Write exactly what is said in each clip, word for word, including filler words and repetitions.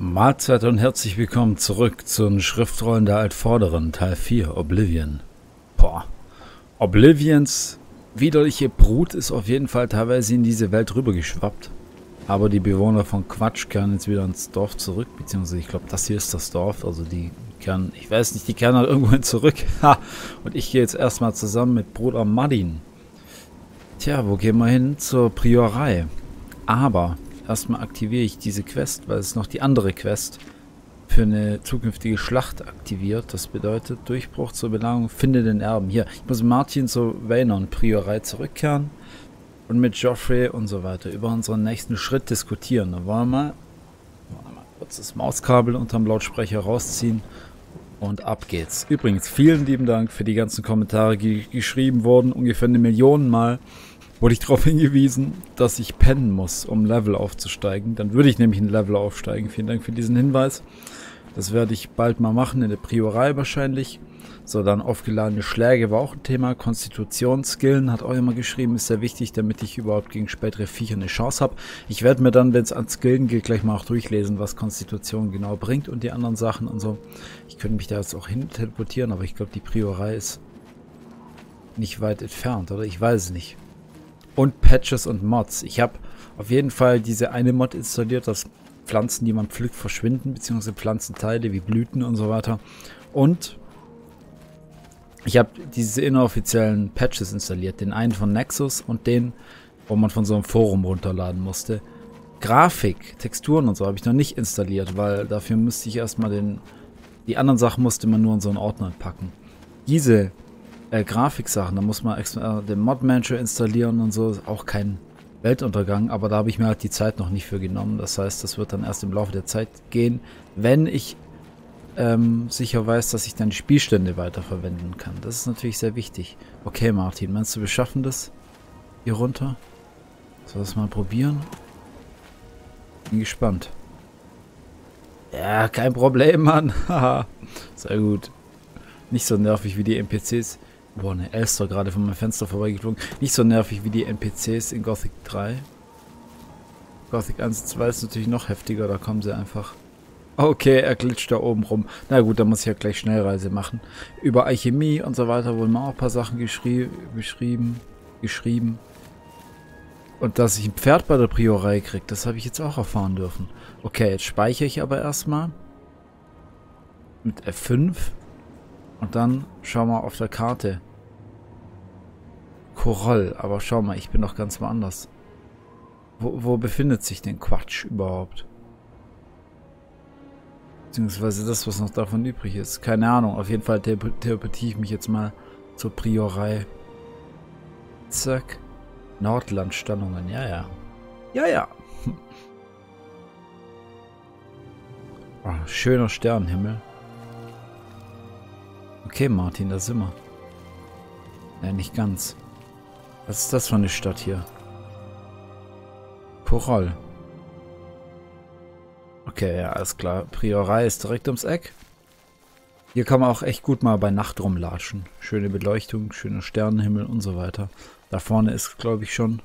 Mahlzeit und herzlich willkommen zurück zu den Schriftrollen der Altvorderen, Teil vier, Oblivion. Boah. Oblivions widerliche Brut ist auf jeden Fall teilweise in diese Welt rübergeschwappt. Aber die Bewohner von Quatsch kehren jetzt wieder ins Dorf zurück, beziehungsweise ich glaube, das hier ist das Dorf, also die kehren, ich weiß nicht, die kehren halt irgendwohin zurück. Ha! Und ich gehe jetzt erstmal zusammen mit Bruder Martin. Tja, wo gehen wir hin? Zur Priorei. Aber erstmal aktiviere ich diese Quest, weil es noch die andere Quest für eine zukünftige Schlacht aktiviert. Das bedeutet, Durchbruch zur Belagerung, finde den Erben. Hier, ich muss Martin zur Vaynor Priorei zurückkehren und mit Joffrey und so weiter über unseren nächsten Schritt diskutieren. Da wollen wir mal, wollen wir mal kurz das Mauskabel unterm Lautsprecher rausziehen und ab geht's. Übrigens, vielen lieben Dank für die ganzen Kommentare, die geschrieben wurden. Ungefähr eine Million Mal wurde ich darauf hingewiesen, dass ich pennen muss, um Level aufzusteigen. Dann würde ich nämlich ein Level aufsteigen. Vielen Dank für diesen Hinweis. Das werde ich bald mal machen, in der Priorei wahrscheinlich. So, dann aufgeladene Schläge war auch ein Thema. Konstitutionsskillen hat auch immer geschrieben, ist sehr wichtig, damit ich überhaupt gegen spätere Viecher eine Chance habe. Ich werde mir dann, wenn es an Skillen geht, gleich mal auch durchlesen, was Konstitution genau bringt und die anderen Sachen und so. Ich könnte mich da jetzt auch hin teleportieren, aber ich glaube, die Priorei ist nicht weit entfernt, oder? Ich weiß es nicht. Und Patches und Mods. Ich habe auf jeden Fall diese eine Mod installiert, dass Pflanzen, die man pflückt, verschwinden, beziehungsweise Pflanzenteile wie Blüten und so weiter. Und ich habe diese inoffiziellen Patches installiert. Den einen von Nexus und den, wo man von so einem Forum runterladen musste. Grafik, Texturen und so habe ich noch nicht installiert, weil dafür müsste ich erstmal den... Die anderen Sachen musste man nur in so einen Ordner packen. Diese Äh, Grafiksachen, da muss man extra äh, den Mod-Manager installieren und so, ist auch kein Weltuntergang, aber da habe ich mir halt die Zeit noch nicht für genommen. Das heißt, das wird dann erst im Laufe der Zeit gehen, wenn ich ähm, sicher weiß, dass ich dann die Spielstände weiterverwenden kann. Das ist natürlich sehr wichtig. Okay, Martin, meinst du, wir schaffen das hier runter? Soll das mal probieren? Bin gespannt. Ja, kein Problem, Mann. Haha, sehr gut. Nicht so nervig wie die N P Cs. Boah, eine Elster gerade von meinem Fenster vorbeigeflogen. Nicht so nervig wie die N P Cs in Gothic drei. Gothic eins und zwei ist natürlich noch heftiger, da kommen sie einfach. Okay, er glitscht da oben rum. Na gut, da muss ich ja gleich Schnellreise machen. Über Alchemie und so weiter wurden mir auch ein paar Sachen geschrie beschrieben, geschrieben. Und dass ich ein Pferd bei der Priorei kriege, das habe ich jetzt auch erfahren dürfen. Okay, jetzt speichere ich aber erstmal. Mit F fünf. Und dann schau mal auf der Karte. Koroll, aber schau mal, ich bin doch ganz woanders. Wo, wo befindet sich denn Quatsch überhaupt? Beziehungsweise das, was noch davon übrig ist. Keine Ahnung, auf jeden Fall teleportiere ich mich jetzt mal zur Priorei. Zack. Nordlandstannungen, ja, ja. Ja, ja. Oh, schöner Sternenhimmel. Okay, Martin, da sind wir. Ja, nicht ganz. Was ist das für eine Stadt hier? Koroll. Okay, ja, alles klar. Priorei ist direkt ums Eck. Hier kann man auch echt gut mal bei Nacht rumlatschen. Schöne Beleuchtung, schöner Sternenhimmel und so weiter. Da vorne ist, glaube ich, schon...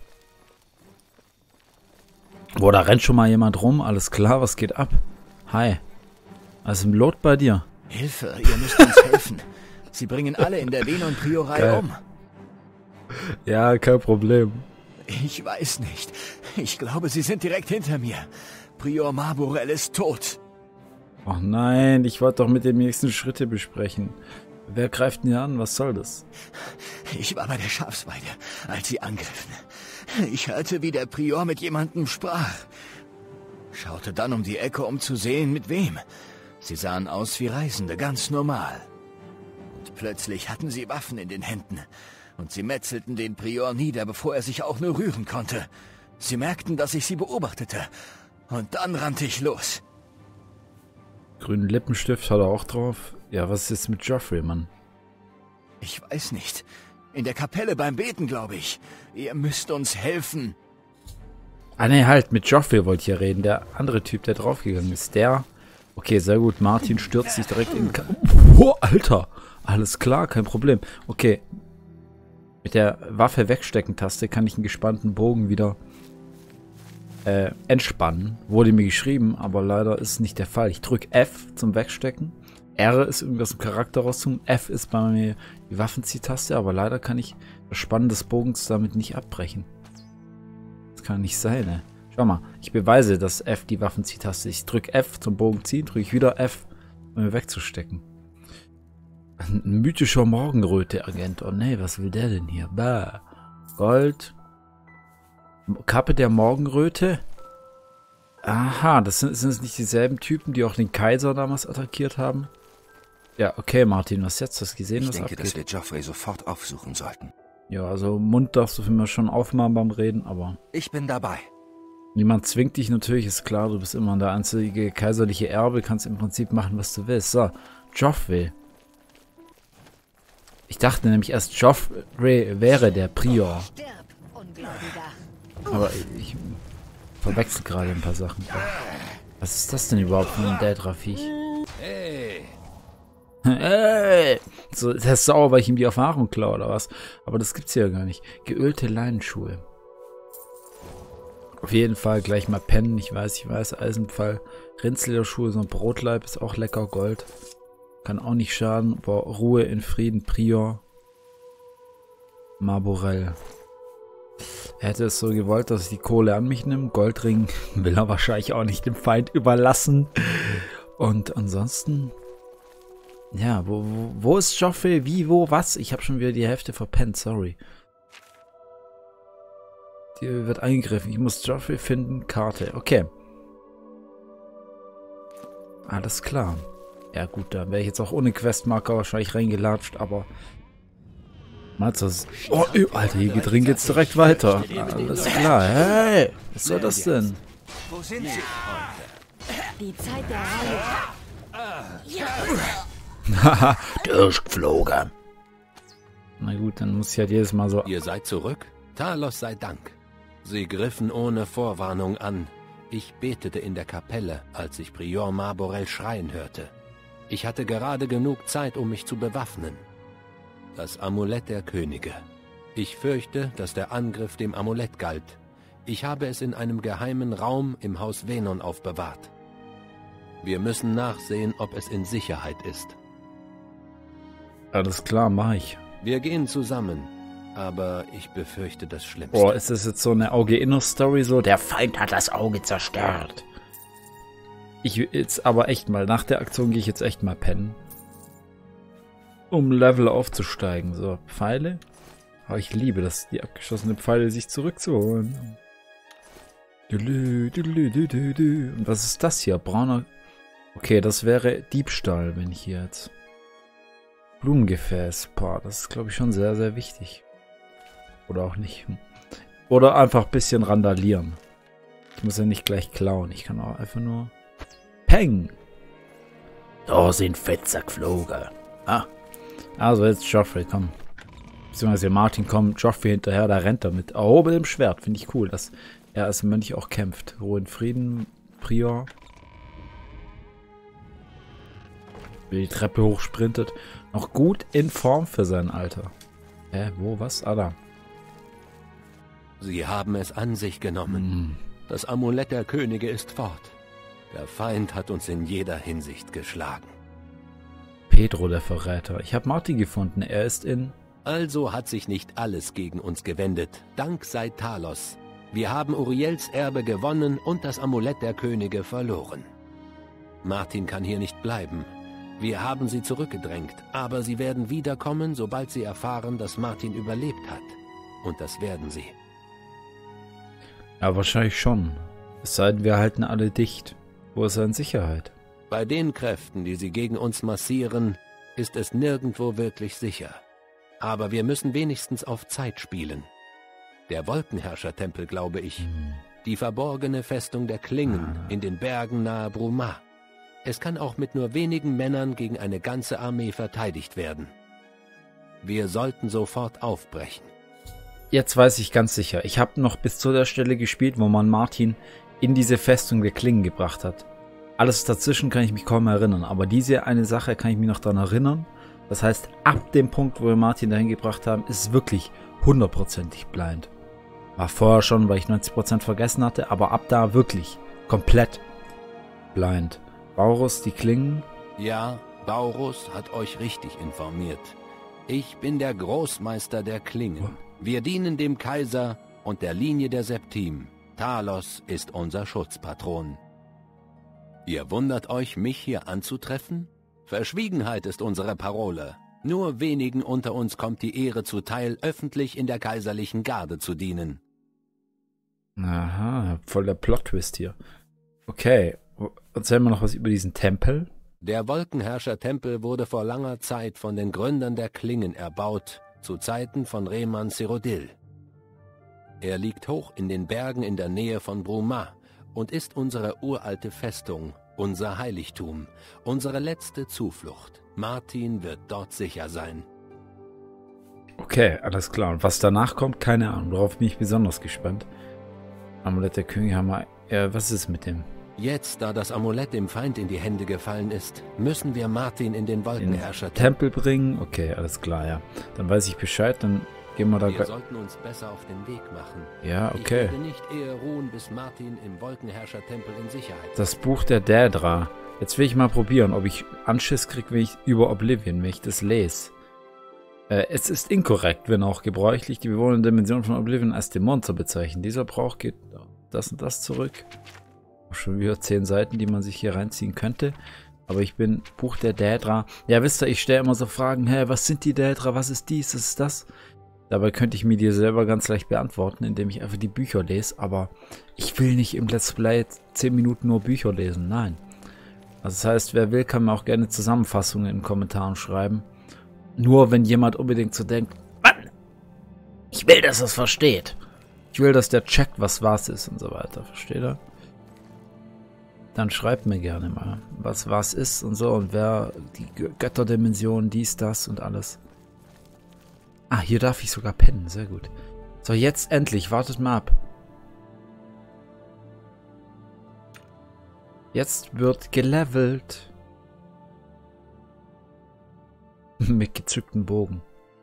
Boah, da rennt schon mal jemand rum. Alles klar, was geht ab? Hi. Alles im Lot bei dir? Hilfe, ihr müsst uns helfen. Sie bringen alle in der Vaynor Priorei Geil. um. Ja, kein Problem. Ich weiß nicht. Ich glaube, sie sind direkt hinter mir. Prior Marborell ist tot. Oh nein, ich wollte doch mit den nächsten Schritte besprechen. Wer greift denn hier an? Was soll das? Ich war bei der Schafsweide, als sie angriffen. Ich hörte, wie der Prior mit jemandem sprach. Schaute dann um die Ecke, um zu sehen, mit wem. Sie sahen aus wie Reisende, ganz normal. Und plötzlich hatten sie Waffen in den Händen. Und sie metzelten den Prior nieder, bevor er sich auch nur rühren konnte. Sie merkten, dass ich sie beobachtete. Und dann rannte ich los. Grünen Lippenstift hat er auch drauf. Ja, was ist jetzt mit Joffrey, Mann? Ich weiß nicht. In der Kapelle beim Beten, glaube ich. Ihr müsst uns helfen. Ah ne, halt, mit Joffrey wollte ich ja reden. Der andere Typ, der draufgegangen ist. Der... Okay, sehr gut. Martin stürzt sich direkt in... Oh, Alter! Alles klar, kein Problem. Okay. Mit der Waffe wegstecken Taste kann ich einen gespannten Bogen wieder äh, entspannen. Wurde mir geschrieben, aber leider ist es nicht der Fall. Ich drücke F zum Wegstecken. R ist irgendwie aus dem Charakter rauszoomen. F ist bei mir die Waffenziehtaste, aber leider kann ich das Spannen des Bogens damit nicht abbrechen. Das kann nicht sein, ne? Schau mal, ich beweise, dass F die Waffenziehtaste ist. Ich drücke F zum Bogen ziehen, drücke ich wieder F, um mir wegzustecken. Ein mythischer Morgenröte-Agent. Oh ne, was will der denn hier? Bah. Gold. Kappe der Morgenröte. Aha, das sind, sind es nicht dieselben Typen, die auch den Kaiser damals attackiert haben? Ja, okay, Martin, was jetzt? Hast du gesehen, ich was denke, abgeht? dass wir Joffrey sofort aufsuchen sollten. Ja, also Mund darfst du für mich schon aufmachen beim Reden, aber... Ich bin dabei. Niemand zwingt dich natürlich, ist klar, du bist immer der einzige kaiserliche Erbe, kannst im Prinzip machen, was du willst. So, Joffrey. Ich dachte nämlich erst, Joffrey wäre der Prior. Aber ich, ich verwechsel gerade ein paar Sachen. Was ist das denn überhaupt für ein Daedra-Viech? Hey! Hey! So, der ist sauer, weil ich ihm die Erfahrung klaue, oder was? Aber das gibt's hier gar nicht. Geölte Leinenschuhe. Auf jeden Fall gleich mal pennen. Ich weiß, ich weiß. Eisenpfeil. Rindslederschuhe, so ein Brotleib ist auch lecker. Gold. Kann auch nicht schaden. Boah, Ruhe in Frieden. Prior. Marborell. Er hätte es so gewollt, dass ich die Kohle an mich nehme. Goldring will er wahrscheinlich auch nicht dem Feind überlassen. Und ansonsten... Ja, wo, wo, wo ist Joffrey? Wie, wo, was? Ich habe schon wieder die Hälfte verpennt, sorry. Die wird eingegriffen. Ich muss Joffrey finden. Karte. Okay. Alles klar. Ja gut, da wäre ich jetzt auch ohne Questmarker wahrscheinlich reingelatscht, aber... Das oh, Alter, hier drin geht's direkt weiter. Alles klar. Hey, was soll das denn? Wo sind Sie? Die Zeit der Reihe. Haha, durchgeflogen. Na gut, dann muss ich halt jedes Mal so... Ihr seid zurück? Talos sei Dank. Sie griffen ohne Vorwarnung an. Ich betete in der Kapelle, als ich Prior Marborell schreien hörte. Ich hatte gerade genug Zeit, um mich zu bewaffnen. Das Amulett der Könige. Ich fürchte, dass der Angriff dem Amulett galt. Ich habe es in einem geheimen Raum im Haus Venon aufbewahrt. Wir müssen nachsehen, ob es in Sicherheit ist. Alles klar, mach ich. Wir gehen zusammen, aber ich befürchte das Schlimmste. Boah, ist das jetzt so eine Auge-Inner-Story so? Der Feind hat das Auge zerstört. Ich will jetzt aber echt mal, nach der Aktion gehe ich jetzt echt mal pennen. Um Level aufzusteigen. So, Pfeile. Aber ich liebe das, die abgeschossenen Pfeile sich zurückzuholen. Und was ist das hier? Brauner... Okay, das wäre Diebstahl, wenn ich hier jetzt... Blumengefäß. Boah, das ist, glaube ich, schon sehr, sehr wichtig. Oder auch nicht. Oder einfach ein bisschen randalieren. Ich muss ja nicht gleich klauen. Ich kann auch einfach nur... Peng! Da sind Fetzer geflogen. Ah. Also jetzt Joffrey, komm. Beziehungsweise Martin kommt, Joffrey hinterher, da rennt er mit erhobenem Schwert. Finde ich cool, dass er als Mönch auch kämpft. Ruhe in Frieden, Prior. Wie die Treppe hochsprintet. Noch gut in Form für sein Alter. Hä, wo, was? Ah, da. Sie haben es an sich genommen. Hm. Das Amulett der Könige ist fort. Der Feind hat uns in jeder Hinsicht geschlagen. Pedro, der Verräter. Ich habe Martin gefunden. Er ist in... Also hat sich nicht alles gegen uns gewendet. Dank sei Talos. Wir haben Uriels Erbe gewonnen und das Amulett der Könige verloren. Martin kann hier nicht bleiben. Wir haben sie zurückgedrängt, aber sie werden wiederkommen, sobald sie erfahren, dass Martin überlebt hat. Und das werden sie. Ja, wahrscheinlich schon. Es sei denn, wir halten alle dicht. Wo ist er in Sicherheit? Bei den Kräften, die sie gegen uns massieren, ist es nirgendwo wirklich sicher. Aber wir müssen wenigstens auf Zeit spielen. Der Wolkenherrscher-Tempel, glaube ich. Hm. Die verborgene Festung der Klingen in den Bergen nahe Bruma. Es kann auch mit nur wenigen Männern gegen eine ganze Armee verteidigt werden. Wir sollten sofort aufbrechen. Jetzt weiß ich ganz sicher. Ich habe noch bis zu der Stelle gespielt, wo man Martin in diese Festung der Klingen gebracht hat. Alles dazwischen kann ich mich kaum erinnern, aber diese eine Sache kann ich mich noch daran erinnern. Das heißt, ab dem Punkt, wo wir Martin dahin gebracht haben, ist es wirklich hundertprozentig blind. War vorher schon, weil ich neunzig Prozent vergessen hatte, aber ab da wirklich komplett blind. Baurus, die Klingen. Ja, Baurus hat euch richtig informiert. Ich bin der Großmeister der Klingen. Wir dienen dem Kaiser und der Linie der Septim. Talos ist unser Schutzpatron. Ihr wundert euch, mich hier anzutreffen? Verschwiegenheit ist unsere Parole. Nur wenigen unter uns kommt die Ehre zuteil, öffentlich in der kaiserlichen Garde zu dienen. Aha, voll der Plot-Twist hier. Okay, erzähl mal noch was über diesen Tempel. Der Wolkenherrscher-Tempel wurde vor langer Zeit von den Gründern der Klingen erbaut, zu Zeiten von Reman Serodil. Er liegt hoch in den Bergen in der Nähe von Bruma und ist unsere uralte Festung, unser Heiligtum, unsere letzte Zuflucht. Martin wird dort sicher sein. Okay, alles klar. Und was danach kommt, keine Ahnung. Darauf bin ich besonders gespannt. Amulett der Könige haben wir... Ja, was ist mit dem? Jetzt, da das Amulett dem Feind in die Hände gefallen ist, müssen wir Martin in den Wolkenherrscher Tempel bringen. Okay, alles klar, ja. Dann weiß ich Bescheid, dann gehen wir da... Wir sollten uns besser auf den Weg machen. Ja, okay. Ich werde nicht eher ruhen, bis Martin im Wolkenherrscher-Tempel in Sicherheit ist. Das Buch der Daedra. Jetzt will ich mal probieren, ob ich Anschiss kriege, wenn ich über Oblivion, wenn ich das lese. Äh, es ist inkorrekt, wenn auch gebräuchlich, die bewohnende Dimension von Oblivion als Dämon zu bezeichnen. Dieser Brauch geht das und das zurück. Schon wieder zehn Seiten, die man sich hier reinziehen könnte. Aber ich bin Buch der Daedra. Ja, wisst ihr, ich stelle immer so Fragen, hä, was sind die Daedra, was ist dies, was ist das? Dabei könnte ich mir die selber ganz leicht beantworten, indem ich einfach die Bücher lese. Aber ich will nicht im Let's Play zehn Minuten nur Bücher lesen, nein. Also das heißt, wer will, kann mir auch gerne Zusammenfassungen in den Kommentaren schreiben. Nur wenn jemand unbedingt so denkt, Mann, ich will, dass er es versteht. Ich will, dass der checkt, was was ist und so weiter. Versteht er? Dann schreibt mir gerne mal, was was ist und so und wer die Götterdimension, dies, das und alles. Ah, hier darf ich sogar pennen. Sehr gut. So, jetzt endlich. Wartet mal ab. Jetzt wird gelevelt. Mit gezücktem Bogen.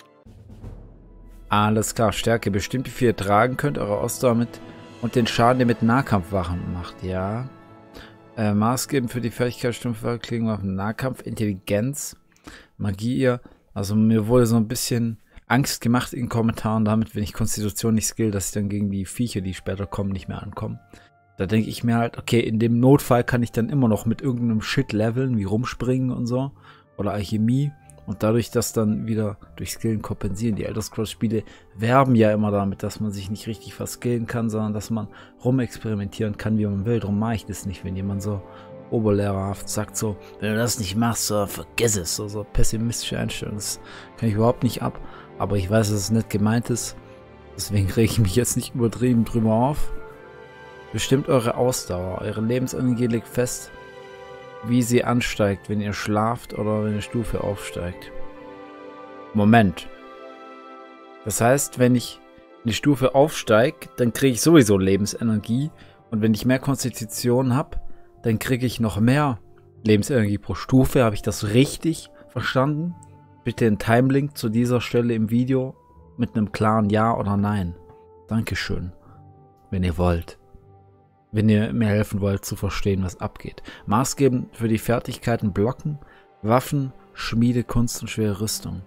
Alles klar. Stärke bestimmt, wie viel ihr tragen könnt. Eure Ausdauer mit und den Schaden, der mit Nahkampfwaffen macht. Ja. Äh, maßgebend für die Fähigkeit stumpfe Klingenwaffen. Nahkampf, Intelligenz, Magie. Ihr. Also mir wurde so ein bisschen Angst gemacht in den Kommentaren damit, wenn ich Konstitution nicht skill, dass ich dann gegen die Viecher, die später kommen, nicht mehr ankomme. Da denke ich mir halt, okay, in dem Notfall kann ich dann immer noch mit irgendeinem Shit leveln, wie rumspringen und so. Oder Alchemie. Und dadurch das dann wieder durch Skillen kompensieren. Die Elder Scrolls Spiele werben ja immer damit, dass man sich nicht richtig verskillen kann, sondern dass man rumexperimentieren kann, wie man will. Darum mache ich das nicht, wenn jemand so oberlehrerhaft sagt so, wenn du das nicht machst, so vergiss es. So, so pessimistische Einstellung. Das kann ich überhaupt nicht ab. Aber ich weiß, dass es nicht gemeint ist. Deswegen rege ich mich jetzt nicht übertrieben drüber auf. Bestimmt eure Ausdauer. Eure Lebensenergie liegt fest, wie sie ansteigt, wenn ihr schlaft oder wenn eine Stufe aufsteigt. Moment. Das heißt, wenn ich eine Stufe aufsteige, dann kriege ich sowieso Lebensenergie. Und wenn ich mehr Konstitution habe, dann kriege ich noch mehr Lebensenergie pro Stufe. Habe ich das richtig verstanden? Bitte einen Timelink zu dieser Stelle im Video mit einem klaren Ja oder Nein. Dankeschön. Wenn ihr wollt. Wenn ihr mir helfen wollt zu verstehen, was abgeht. Maßgebend für die Fertigkeiten Blocken, Waffen, Schmiede, Kunst und schwere Rüstung.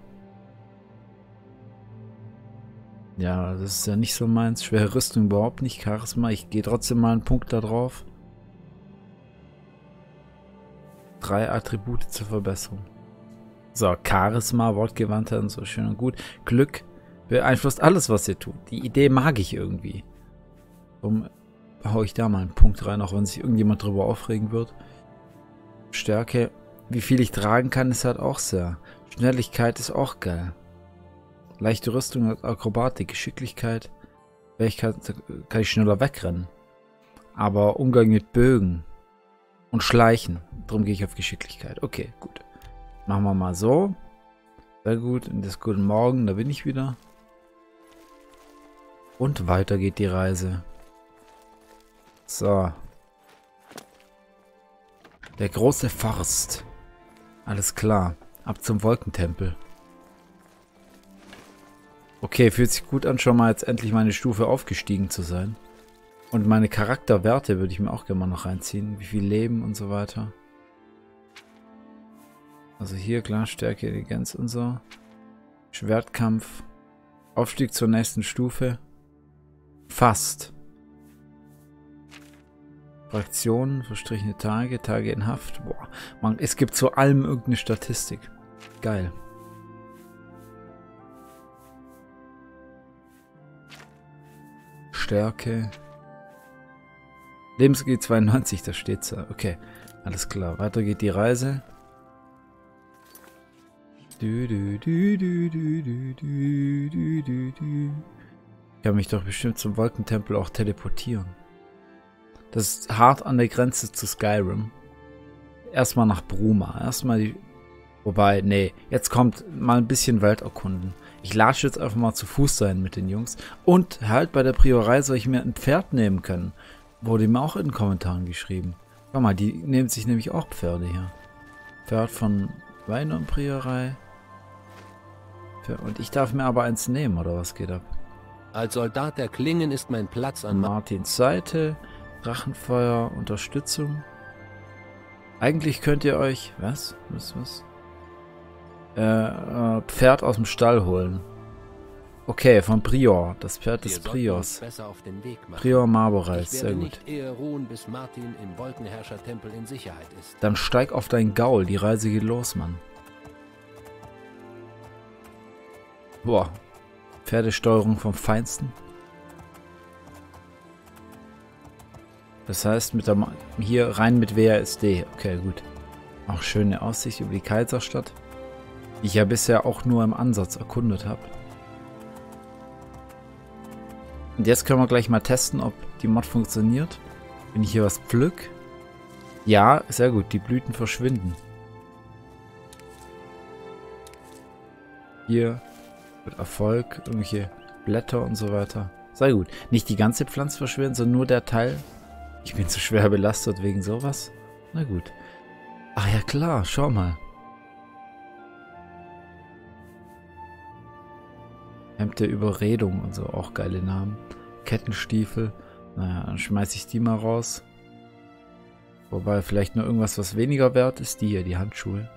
Ja, das ist ja nicht so meins. Schwere Rüstung überhaupt nicht. Charisma, ich gehe trotzdem mal einen Punkt da drauf. Drei Attribute zur Verbesserung. So, Charisma, Wortgewandtheit und so schön und gut. Glück beeinflusst alles, was ihr tut. Die Idee mag ich irgendwie. Um hau ich da mal einen Punkt rein, auch wenn sich irgendjemand drüber aufregen wird. Stärke, wie viel ich tragen kann, ist halt auch sehr. Schnelligkeit ist auch geil. Leichte Rüstung, Akrobatik, Geschicklichkeit. Fähigkeit kann ich schneller wegrennen. Aber Umgang mit Bögen und Schleichen, darum gehe ich auf Geschicklichkeit. Okay, gut. Machen wir mal so. Sehr gut, in das Guten Morgen, da bin ich wieder. Und weiter geht die Reise. So. Der große Forst. Alles klar. Ab zum Wolkentempel. Okay, fühlt sich gut an, schon mal jetzt endlich meine Stufe aufgestiegen zu sein. Und meine Charakterwerte würde ich mir auch gerne mal noch reinziehen. Wie viel Leben und so weiter. Also hier klar, Stärke, Intelligenz und so. Schwertkampf. Aufstieg zur nächsten Stufe. Fast. Fraktionen, verstrichene Tage, Tage in Haft. Boah, man, es gibt zu allem irgendeine Statistik. Geil. Stärke. Lebensgefühl zweiundneunzig, da steht's ja. Okay, alles klar. Weiter geht die Reise. Du, du, du, du, du, du, du, du, du, du. Ich kann mich doch bestimmt zum Wolkentempel auch teleportieren. Das ist hart an der Grenze zu Skyrim. Erstmal nach Bruma. Erstmal die... Wobei, nee. Jetzt kommt mal ein bisschen Welt erkunden. Ich latsche jetzt einfach mal zu Fuß sein mit den Jungs. Und halt, bei der Priorei soll ich mir ein Pferd nehmen können. Wurde mir auch in den Kommentaren geschrieben. Schau mal, die nehmen sich nämlich auch Pferde hier. Pferd von Weiner und Priorei. Und ich darf mir aber eins nehmen, oder was geht ab? Als Soldat der Klingen ist mein Platz an Martins Seite. Drachenfeuer, Unterstützung. Eigentlich könnt ihr euch... Was? Was, was? Äh, äh, Pferd aus dem Stall holen. Okay, von Prior. Das Pferd des Priors. Prior Marborell, sehr gut. Nicht eher ruhen, bis Martin im Wolkenherrscher-Tempel in Sicherheit ist. Dann steig auf dein Gaul. Die Reise geht los, Mann. Boah. Pferdesteuerung vom Feinsten. Das heißt, mit der Ma hier rein mit W A S D. Okay, gut. Auch schöne Aussicht über die Kaiserstadt. Die ich ja bisher auch nur im Ansatz erkundet habe. Und jetzt können wir gleich mal testen, ob die Mod funktioniert. Wenn ich hier was pflück. Ja, sehr gut. Die Blüten verschwinden. Hier wird Erfolg. Irgendwelche Blätter und so weiter. Sehr gut. Nicht die ganze Pflanze verschwinden, sondern nur der Teil. Ich bin zu schwer belastet wegen sowas. Na gut. Ach ja klar, schau mal. Hemd der Überredung und so, auch geile Namen. Kettenstiefel. Naja, dann schmeiße ich die mal raus. Wobei vielleicht nur irgendwas, was weniger wert ist. Die hier, die Handschuhe.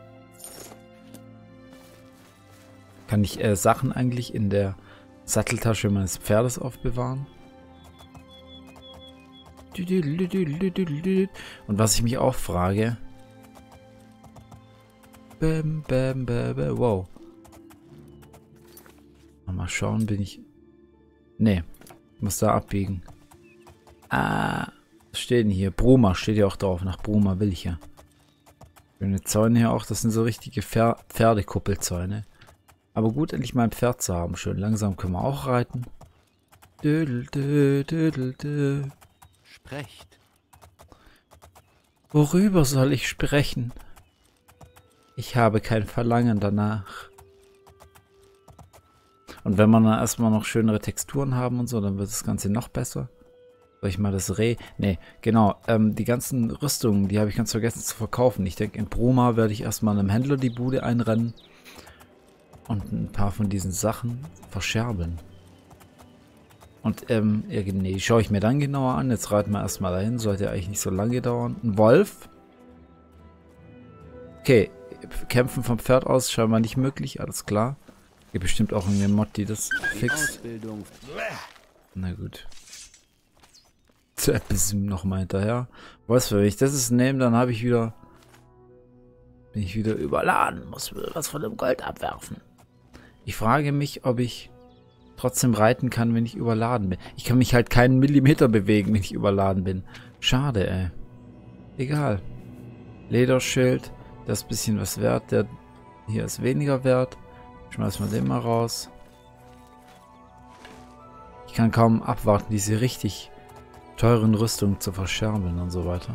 Kann ich äh, Sachen eigentlich in der Satteltasche meines Pferdes aufbewahren? Und was ich mich auch frage. Bam, bam, bam, bam, wow. Mal schauen, bin ich... Nee, muss da abbiegen. Ah, was steht denn hier? Bruma steht ja auch drauf. Nach Bruma will ich ja. Schöne Zäune hier auch. Das sind so richtige Pfer Pferdekuppelzäune. Aber gut, endlich mal ein Pferd zu haben. Schön langsam können wir auch reiten. Dödel, dö, dödel, dö. Sprecht. Worüber soll ich sprechen? Ich habe kein Verlangen danach. Und wenn wir dann erstmal noch schönere Texturen haben und so, dann wird das Ganze noch besser. Soll ich mal das Reh... Nee, genau. Ähm, die ganzen Rüstungen, die habe ich ganz vergessen zu verkaufen. Ich denke, in Bruma werde ich erstmal einem Händler die Bude einrennen. Und ein paar von diesen Sachen verscherbeln. Und, ähm, ja, nee, schaue ich mir dann genauer an. Jetzt reiten wir erstmal dahin. Sollte eigentlich nicht so lange dauern. Ein Wolf. Okay. Kämpfen vom Pferd aus scheinbar nicht möglich. Alles klar. Gibt bestimmt auch eine Mod, die das fixt. Na gut. Nochmal hinterher. Was, wenn ich das ist nehme, dann habe ich wieder... Bin ich wieder überladen. Muss was von dem Gold abwerfen. Ich frage mich, ob ich trotzdem reiten kann, wenn ich überladen bin. Ich kann mich halt keinen Millimeter bewegen, wenn ich überladen bin. Schade, ey. Egal. Lederschild. Das ist ein bisschen was wert. Der hier ist weniger wert. Schmeißen wir den mal raus. Ich kann kaum abwarten, diese richtig teuren Rüstungen zu verscherbeln und so weiter.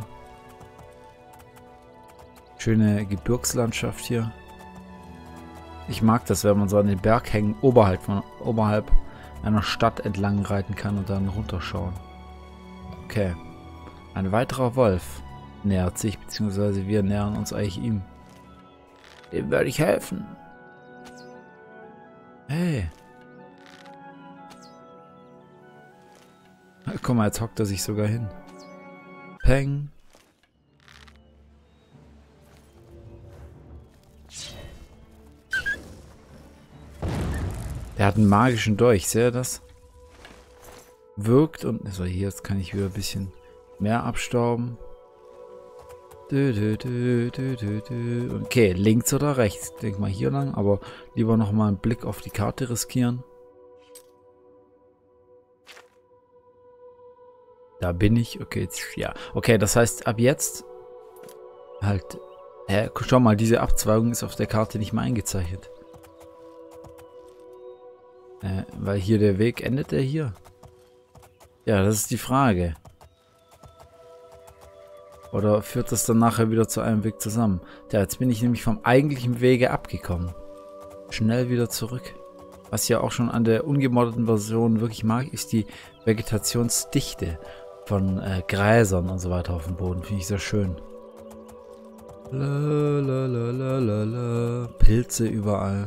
Schöne Gebirgslandschaft hier. Ich mag das, wenn man so an den Berghängen oberhalb, von, oberhalb einer Stadt entlang reiten kann und dann runterschauen. Okay. Ein weiterer Wolf nähert sich, beziehungsweise wir nähern uns eigentlich ihm. Dem werde ich helfen. Hey. Guck mal, jetzt hockt er sich sogar hin. Peng. Der hat einen magischen Dolch, seht ihr das? Wirkt und... Also hier, jetzt kann ich wieder ein bisschen mehr abstauben. Dö, dö, dö, dö, dö, dö. Okay, links oder rechts? Ich denke mal hier lang, aber lieber nochmal einen Blick auf die Karte riskieren. Da bin ich. Okay, jetzt, ja. Okay, das heißt, ab jetzt halt... Hä, schau mal, diese Abzweigung ist auf der Karte nicht mehr eingezeichnet. Äh, weil hier der Weg endet, der hier? Ja, das ist die Frage. Oder führt das dann nachher wieder zu einem Weg zusammen? Ja, jetzt bin ich nämlich vom eigentlichen Wege abgekommen. Schnell wieder zurück. Was ja auch schon an der ungemoddeten Version wirklich mag, ist die Vegetationsdichte von äh, Gräsern und so weiter auf dem Boden. Finde ich sehr schön. Lalalala. Pilze überall.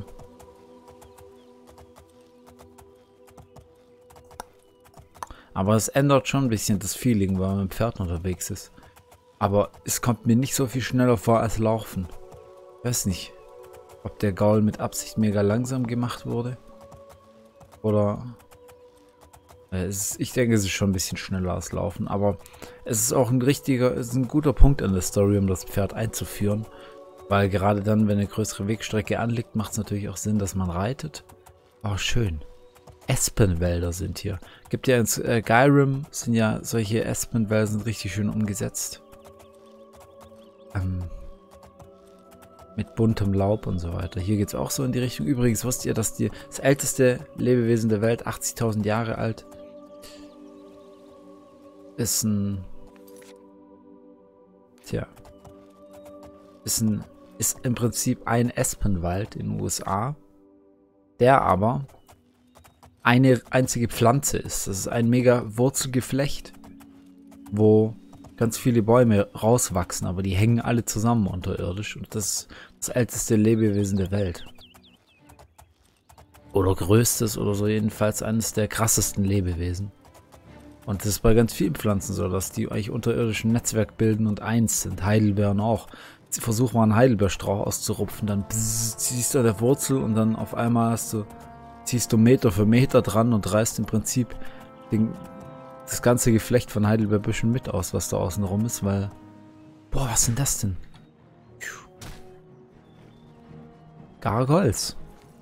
Aber es ändert schon ein bisschen das Feeling, weil man mit dem Pferd unterwegs ist. Aber es kommt mir nicht so viel schneller vor als Laufen. Ich weiß nicht, ob der Gaul mit Absicht mega langsam gemacht wurde. Oder... Äh, es ist, ich denke, es ist schon ein bisschen schneller als Laufen. Aber es ist auch ein richtiger, es ist ein guter Punkt in der Story, um das Pferd einzuführen. Weil gerade dann, wenn eine größere Wegstrecke anliegt, macht es natürlich auch Sinn, dass man reitet. Oh, schön. Espenwälder sind hier. Gibt ja in äh, Skyrim sind ja solche Espenwälder sind richtig schön umgesetzt. Ähm, mit buntem Laub und so weiter. Hier geht es auch so in die Richtung. Übrigens wusstet ihr, dass die, das älteste Lebewesen der Welt, achtzigtausend Jahre alt, ist ein... Tja. Ist ein... Ist im Prinzip ein Espenwald in den U S A, der aber eine einzige Pflanze ist. Das ist ein mega Wurzelgeflecht, wo ganz viele Bäume rauswachsen, aber die hängen alle zusammen unterirdisch und das ist das älteste Lebewesen der Welt. Oder größtes oder so, jedenfalls eines der krassesten Lebewesen. Und das ist bei ganz vielen Pflanzen so, dass die eigentlich unterirdisch ein Netzwerk bilden und eins sind. Heidelbeeren auch. Versuch mal einen Heidelbeerstrauch auszurupfen, dann bzz, ziehst du an der Wurzel und dann auf einmal hast du ziehst du Meter für Meter dran und reißt im Prinzip den, das ganze Geflecht von Heidelbeerbüschen mit aus, was da außen rum ist, weil... Boah, was ist denn das denn? Gargols.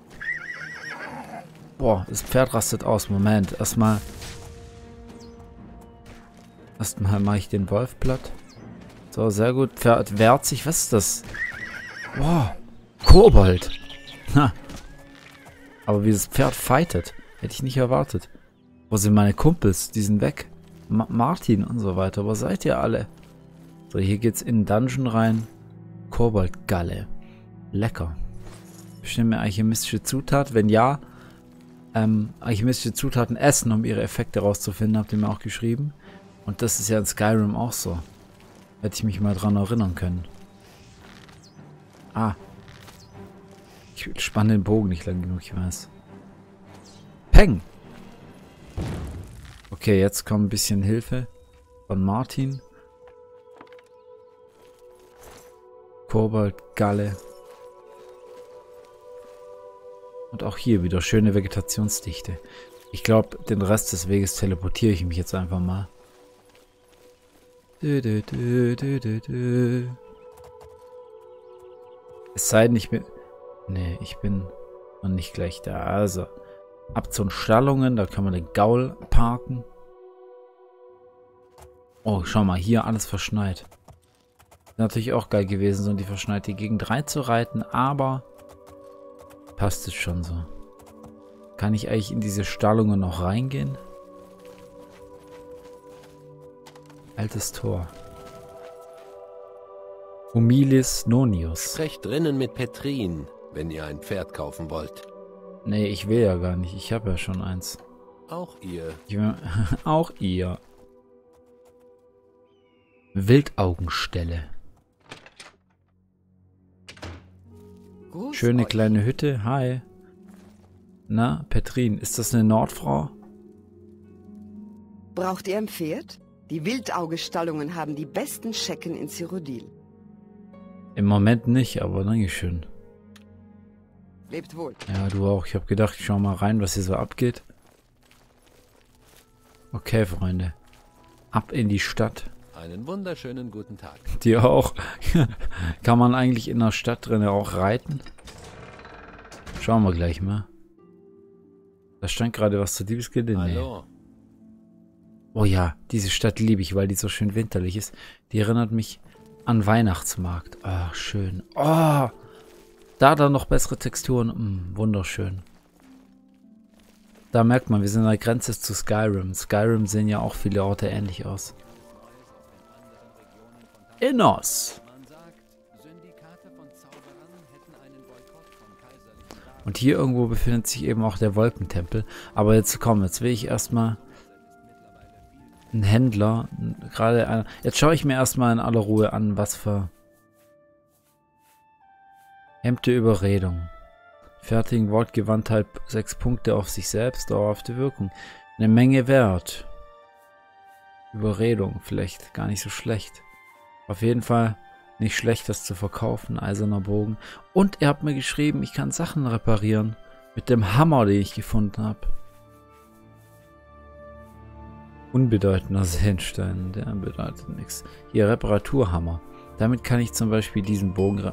Boah, das Pferd rastet aus. Moment, erstmal... Erstmal mache ich den Wolf platt. So, sehr gut. Pferd wehrt sich. Was ist das? Boah, Kobold. Ha. Aber wie das Pferd fightet, hätte ich nicht erwartet. Wo sind meine Kumpels? Die sind weg. Ma Martin und so weiter. Wo seid ihr alle? So, hier geht's in den Dungeon rein. Koboldgalle. Lecker. Bestimmte alchemistische Zutat? Wenn ja, ähm, alchemistische Zutaten essen, um ihre Effekte rauszufinden, habt ihr mir auch geschrieben. Und das ist ja in Skyrim auch so. Hätte ich mich mal dran erinnern können. Ah. Ich spanne den Bogen nicht lang genug, ich weiß. Peng! Okay, jetzt kommt ein bisschen Hilfe von Martin. Koboldgalle. Und auch hier wieder schöne Vegetationsdichte. Ich glaube, den Rest des Weges teleportiere ich mich jetzt einfach mal. Dö, dö, dö, dö, dö, dö. Es sei denn, ich bin... Nee, ich bin noch nicht gleich da. Also, ab zu den Stallungen, da können wir den Gaul parken. Oh, schau mal, hier alles verschneit. Natürlich auch geil gewesen, so in die verschneite Gegend reinzureiten, aber passt es schon so. Kann ich eigentlich in diese Stallungen noch reingehen? Altes Tor. Humilis Nonius. Sprecht drinnen mit Petrin, wenn ihr ein Pferd kaufen wollt. Nee, ich will ja gar nicht. Ich habe ja schon eins. Auch ihr. Ich will, auch ihr. Wildaugenstelle. Grüß Schöne euch. kleine Hütte. Hi. Na, Petrin, ist das eine Nordfrau? Braucht ihr ein Pferd? Die Wildauge-Stallungen haben die besten Schecken in Cyrodiil. Im Moment nicht, aber dankeschön. Lebt wohl. Ja, du auch. Ich habe gedacht, ich schau mal rein, was hier so abgeht. Okay, Freunde. Ab in die Stadt. Einen wunderschönen guten Tag. Dir auch. Kann man eigentlich in der Stadt drin auch reiten? Schauen wir gleich mal. Da stand gerade was zu Diebesgilde. Nee. Hallo. Oh ja, diese Stadt liebe ich, weil die so schön winterlich ist. Die erinnert mich an Weihnachtsmarkt. Ah, oh, schön. Oh, da dann noch bessere Texturen. Mm, wunderschön. Da merkt man, wir sind an der Grenze zu Skyrim. Skyrim sehen ja auch viele Orte ähnlich aus. Innos. Und hier irgendwo befindet sich eben auch der Wolkentempel. Aber jetzt komm, jetzt will ich erstmal einen Händler. Gerade einer. Jetzt schaue ich mir erstmal in aller Ruhe an, was für Hemmte Überredung. Fertigen Wortgewandtheit sechs Punkte auf sich selbst, dauerhafte Wirkung. Eine Menge wert. Überredung, vielleicht gar nicht so schlecht. Auf jeden Fall nicht schlecht, das zu verkaufen. Eiserner Bogen. Und er hat mir geschrieben, ich kann Sachen reparieren. Mit dem Hammer, den ich gefunden habe. Unbedeutender Sehenstein, der bedeutet nichts. Hier, Reparaturhammer. Damit kann ich zum Beispiel diesen Bogen...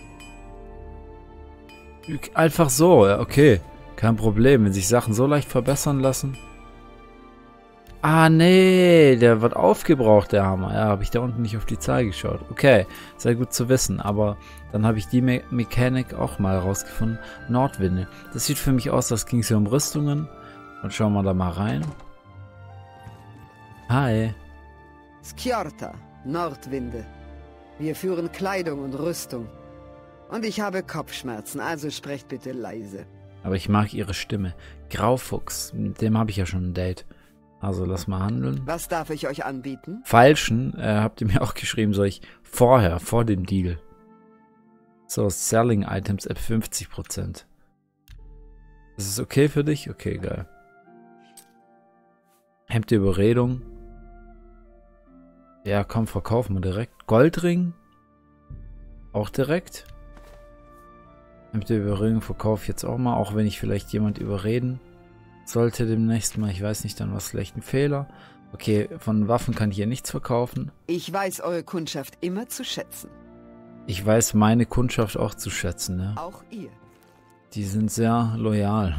Einfach so, ja, okay. Kein Problem, wenn sich Sachen so leicht verbessern lassen. Ah, nee, der wird aufgebraucht, der Hammer. Ja, habe ich da unten nicht auf die Zahl geschaut. Okay, sehr gut zu wissen. Aber dann habe ich die Me Mechanik auch mal rausgefunden. Nordwinde. Das sieht für mich aus, als ging es hier um Rüstungen. Und schauen wir da mal rein. Hi. Skjorta, Nordwinde. Wir führen Kleidung und Rüstung. Und ich habe Kopfschmerzen, also sprecht bitte leise. Aber ich mag ihre Stimme. Graufuchs, mit dem habe ich ja schon ein Date. Also lass mal handeln. Was darf ich euch anbieten? Falschen, äh, habt ihr mir auch geschrieben, soll ich vorher, vor dem Deal. So, Selling Items ab fünfzig Prozent. Das ist okay für dich? Okay, geil. Hemd der Überredung. Ja, komm, verkaufen wir direkt. Goldring. Auch direkt. Hemd der Überredung verkaufe ich jetzt auch mal, auch wenn ich vielleicht jemand überreden sollte demnächst mal. Ich weiß nicht, dann was vielleicht ein Fehler. Okay, von Waffen kann ich hier nichts verkaufen. Ich weiß eure Kundschaft immer zu schätzen. Ich weiß meine Kundschaft auch zu schätzen, ne? Auch ihr. Die sind sehr loyal.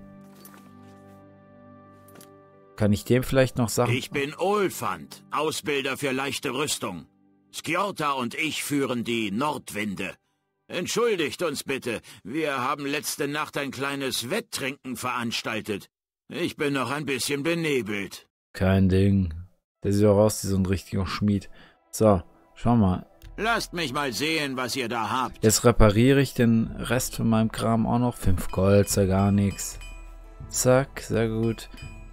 Kann ich dem vielleicht noch sagen? Ich bin Olfand, Ausbilder für leichte Rüstung. Skjorta und ich führen die Nordwinde. Entschuldigt uns bitte, wir haben letzte Nacht ein kleines Wetttrinken veranstaltet. Ich bin noch ein bisschen benebelt. Kein Ding. Der sieht auch aus wie so ein richtiger Schmied. So, schau mal. Lasst mich mal sehen, was ihr da habt. Jetzt repariere ich den Rest von meinem Kram auch noch. fünf Gold, ist ja gar nichts. Zack, sehr gut.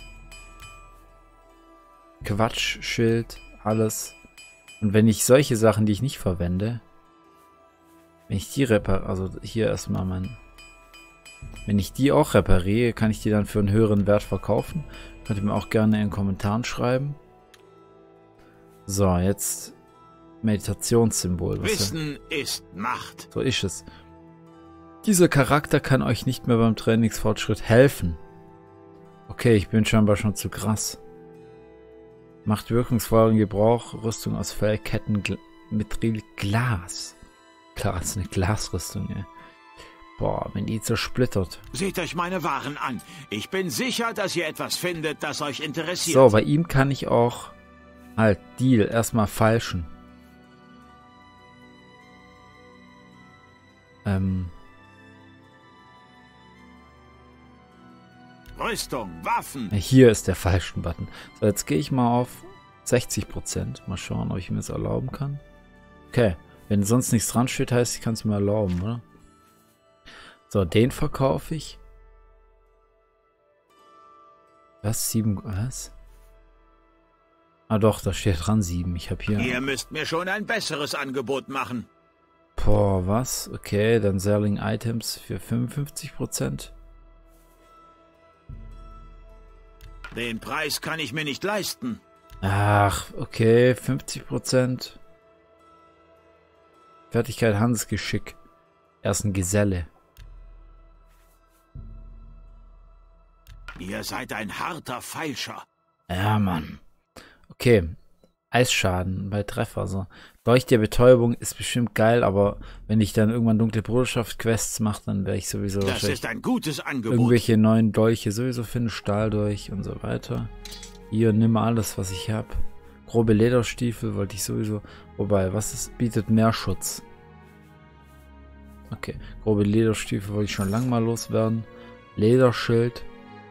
Quatschschild, alles. Und wenn ich solche Sachen, die ich nicht verwende, wenn ich die repariere, also hier erstmal mein... Wenn ich die auch repariere, kann ich die dann für einen höheren Wert verkaufen. Könnt ihr mir auch gerne in den Kommentaren schreiben. So, jetzt Meditationssymbol. Was Wissen ja? ist Macht. So ist es. Dieser Charakter kann euch nicht mehr beim Trainingsfortschritt helfen. Okay, ich bin scheinbar schon zu krass. Macht wirkungsvollen Gebrauch, Rüstung aus Fell, Ketten, Gl Mithril, Glas. Klar, das ist eine Glasrüstung, ey. Boah, wenn die zersplittert. Seht euch meine Waren an. Ich bin sicher, dass ihr etwas findet, das euch interessiert. So, bei ihm kann ich auch... Halt, Deal, erstmal falschen. Ähm... Rüstung, Waffen. Hier ist der falschen Button. So, jetzt gehe ich mal auf sechzig Prozent. Mal schauen, ob ich mir das erlauben kann. Okay, wenn sonst nichts dran steht, heißt, ich kann es mir erlauben, oder? So, den verkaufe ich. Was? Sieben? Was? Ah doch, da steht dran sieben. Ich habe hier... Ihr müsst mir schon ein besseres Angebot machen. Boah, was? Okay, dann Selling Items für fünfundfünfzig Prozent. Den Preis kann ich mir nicht leisten. Ach, okay, fünfzig Prozent. Fertigkeit, Handelsgeschick. Er ist ein Geselle. Ihr seid ein harter Feilscher. Ja, Mann. Okay. Eisschaden bei Treffer. Also, Dolch der Betäubung ist bestimmt geil, aber wenn ich dann irgendwann dunkle Bruderschaft-Quests mache, dann wäre ich sowieso Das ist ein gutes Angebot. irgendwelche neuen Dolche sowieso finden, Stahldolch und so weiter. Hier, nimm alles, was ich habe. Grobe Lederstiefel wollte ich sowieso. Wobei, was ist, bietet mehr Schutz? Okay, grobe Lederstiefel wollte ich schon lang mal loswerden. Lederschild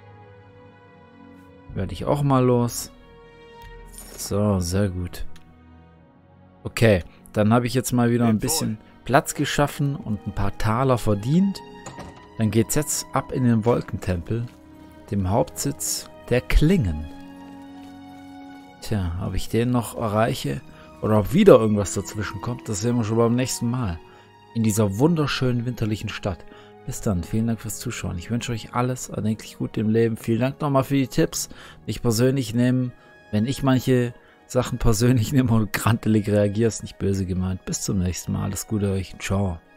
werde ich auch mal los. So, sehr gut. Okay, dann habe ich jetzt mal wieder ein bisschen Platz geschaffen und ein paar Taler verdient. Dann geht's jetzt ab in den Wolkentempel, dem Hauptsitz der Klingen. Tja, ob ich den noch erreiche oder ob wieder irgendwas dazwischen kommt, das sehen wir schon beim nächsten Mal. In dieser wunderschönen winterlichen Stadt. Bis dann, vielen Dank fürs Zuschauen. Ich wünsche euch alles erdenklich gut im Leben. Vielen Dank nochmal für die Tipps. Ich persönlich nehme, wenn ich manche Sachen persönlich nehme und grantelig reagiere, ist nicht böse gemeint. Bis zum nächsten Mal. Alles Gute euch. Ciao.